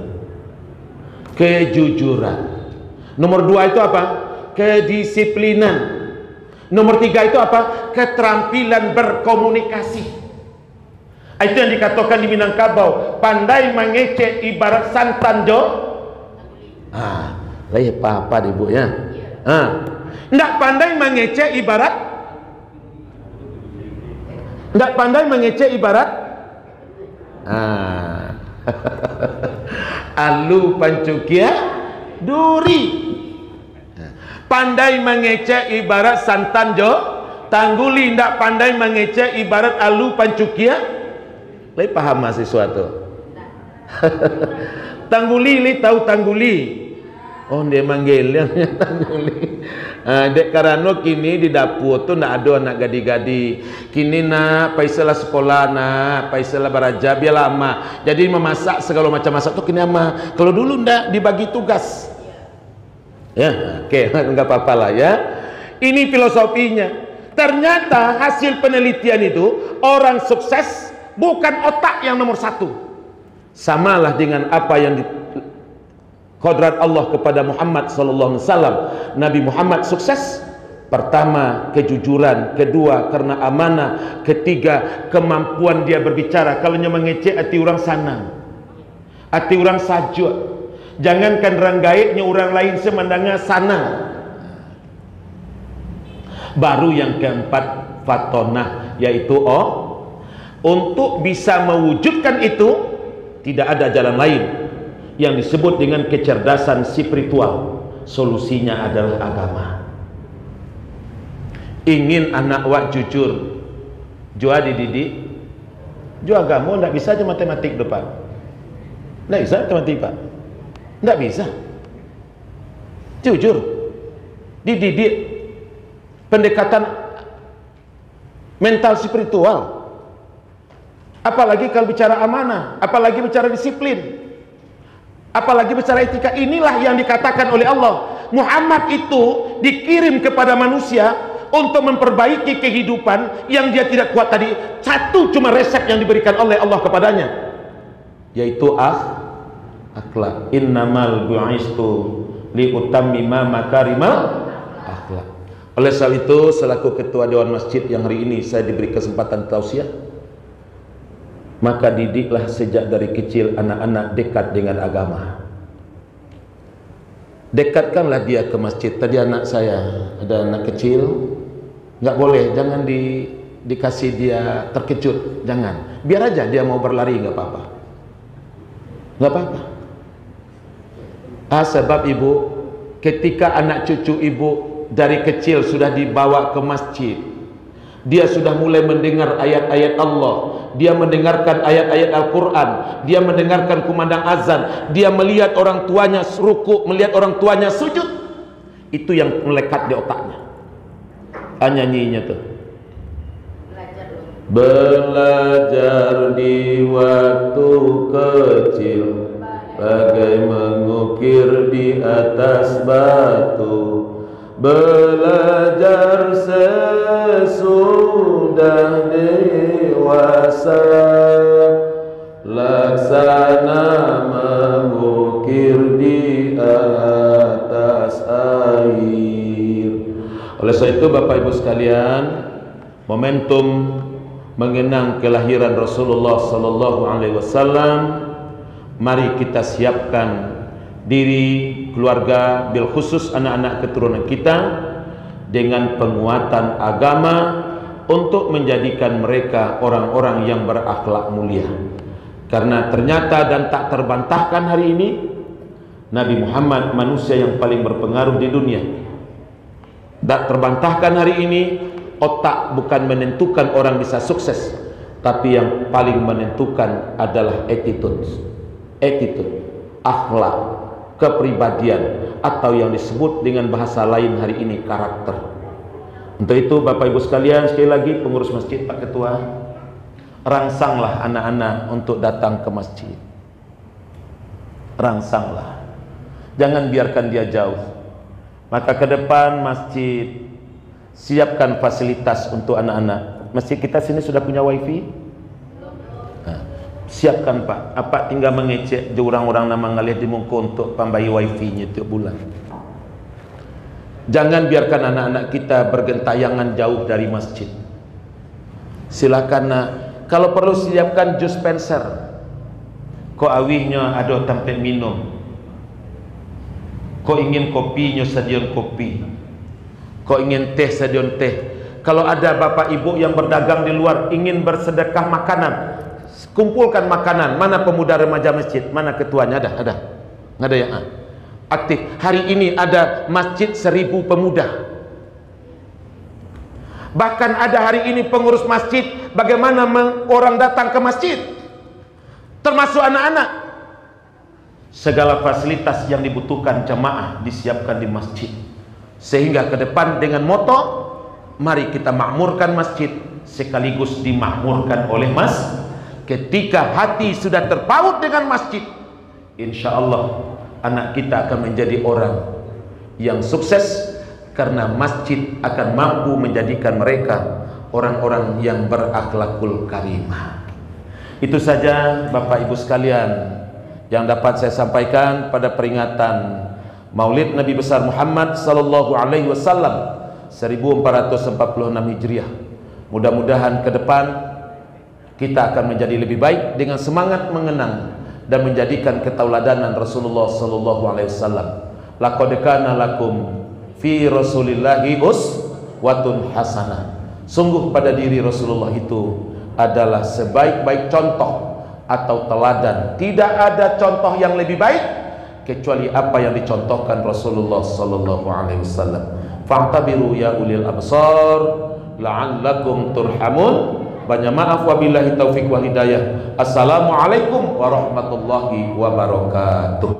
Kejujuran. Nomor dua itu apa? Kedisiplinan. Nomor tiga itu apa? Keterampilan berkomunikasi. Itu yang dikatakan di Minangkabau, pandai mengecek ibarat santan jo. Ah, lah ya apa deh Bu ya. Ah, nggak pandai mengecek ibarat. Nggak pandai mengecek ibarat. Ah, alu pancukia duri. Pandai mengecek ibarat santan jo, tangguli ndak pandai mengecek ibarat alu pancukia. Lai paham mahasiswa tu? Tangguli, li tahu tangguli? Oh dia manggil yang tangguli. Uh, dek karena kini di dapur tu ndak ada anak gadi-gadi. Kini nak paisalah sekolah nak, paisalah beraja biar lama. Jadi memasak segala macam masak tu kini ama. Kalau dulu ndak dibagi tugas. Ya, oke, okay, enggak apa-apa lah ya. Ini filosofinya. Ternyata hasil penelitian itu orang sukses bukan otak yang nomor satu. Samalah dengan apa yang di kodrat Allah kepada Muhammad sallallahu alaihi wasallam. Nabi Muhammad sukses. Pertama, kejujuran. Kedua, karena amanah. Ketiga, kemampuan dia berbicara. Kalau nya mengecek hati orang sana, hati orang sajuk. Jangankan orang gaibnya, orang lain semandangnya sana. Baru yang keempat, fatonah, yaitu oh, untuk bisa mewujudkan itu tidak ada jalan lain yang disebut dengan kecerdasan spiritual. Solusinya adalah agama. Ingin anak wak jujur, jua dididik, jua agama, tidak bisa aja matematik depan, tidak bisa matematik Pak. Tidak bisa. Jujur. Dididik. Pendekatan mental spiritual. Apalagi kalau bicara amanah, apalagi bicara disiplin, apalagi bicara etika. Inilah yang dikatakan oleh Allah. Muhammad itu dikirim kepada manusia untuk memperbaiki kehidupan yang dia tidak kuat tadi. Satu cuma resep yang diberikan oleh Allah kepadanya, yaitu ah akhlak. Innamal bu'istu liutammima makarimal akhlak. Oleh sebab itu, selaku ketua dewan masjid yang hari ini saya diberi kesempatan tausiah, maka didiklah sejak dari kecil anak-anak dekat dengan agama. Dekatkanlah dia ke masjid. Tadi anak saya ada anak kecil, nggak boleh, jangan di, dikasih dia terkejut, jangan. Biar aja dia mau berlari, nggak apa-apa, nggak apa-apa. Ah, sebab ibu, ketika anak cucu ibu dari kecil sudah dibawa ke masjid, dia sudah mulai mendengar ayat-ayat Allah, dia mendengarkan ayat-ayat Al-Quran, dia mendengarkan kumandang azan, dia melihat orang tuanya ruku, melihat orang tuanya sujud. Itu yang melekat di otaknya. Ah, nyanyinya tuh, belajar di waktu kecil bagai mengukir di atas batu, belajar sesudah dewasa, laksana mengukir di atas air. Oleh sebab itu Bapak Ibu sekalian, momentum mengenang kelahiran Rasulullah sallallahu alaihi wasallam, mari kita siapkan diri keluarga, bil khusus anak-anak keturunan kita, dengan penguatan agama untuk menjadikan mereka orang-orang yang berakhlak mulia. Karena ternyata dan tak terbantahkan hari ini, Nabi Muhammad manusia yang paling berpengaruh di dunia. Tak terbantahkan hari ini, otak bukan menentukan orang bisa sukses, tapi yang paling menentukan adalah attitude. Attitude, akhlak, kepribadian, atau yang disebut dengan bahasa lain hari ini karakter. Untuk itu Bapak Ibu sekalian, sekali lagi pengurus masjid, Pak Ketua, rangsanglah anak-anak untuk datang ke masjid. Rangsanglah, jangan biarkan dia jauh. Maka ke depan masjid siapkan fasilitas untuk anak-anak. Masjid kita sini sudah punya wifi? Nah, siapkan Pak. Apa tinggal mengecek di orang-orang nama ngalih di muka untuk pambai wifi-nya tiap bulan. Jangan biarkan anak-anak kita bergentayangan jauh dari masjid. Silakan nak, kalau perlu siapkan jus penser. Kau awihnya ada tempat minum. Kau ingin kopinya sedion kopi. Kau ingin teh sedion teh. Kalau ada bapak ibu yang berdagang di luar ingin bersedekah makanan, kumpulkan makanan. Mana pemuda remaja masjid? Mana ketuanya? Ada, ada. Nggak ada yang ah. aktif. Hari ini ada masjid seribu pemuda. Bahkan ada hari ini pengurus masjid. Bagaimana orang datang ke masjid, termasuk anak-anak. Segala fasilitas yang dibutuhkan jamaah disiapkan di masjid. Sehingga ke depan dengan moto, mari kita makmurkan masjid sekaligus dimakmurkan oleh mas. Ketika hati sudah terpaut dengan masjid, insya Allah anak kita akan menjadi orang yang sukses, karena masjid akan mampu menjadikan mereka orang-orang yang berakhlakul karimah. Itu saja Bapak Ibu sekalian yang dapat saya sampaikan pada peringatan Maulid Nabi besar Muhammad sallallahu alaihi wasallam seribu empat ratus empat puluh enam Hijriah. Mudah-mudahan ke depan kita akan menjadi lebih baik dengan semangat mengenang dan menjadikan ketauladanan Rasulullah sallallahu alaihi wasallam. Laqad kana lakum fi Rasulillahi uswatun hasanah. Sungguh pada diri Rasulullah itu adalah sebaik-baik contoh atau teladan. Tidak ada contoh yang lebih baik kecuali apa yang dicontohkan Rasulullah sallallahu alaihi wasallam. Fa'tabiru ya ulil absar la'allakum turhamun. Banyak maaf, wabillahi taufiq wal hidayah. Assalamualaikum warahmatullahi wabarakatuh.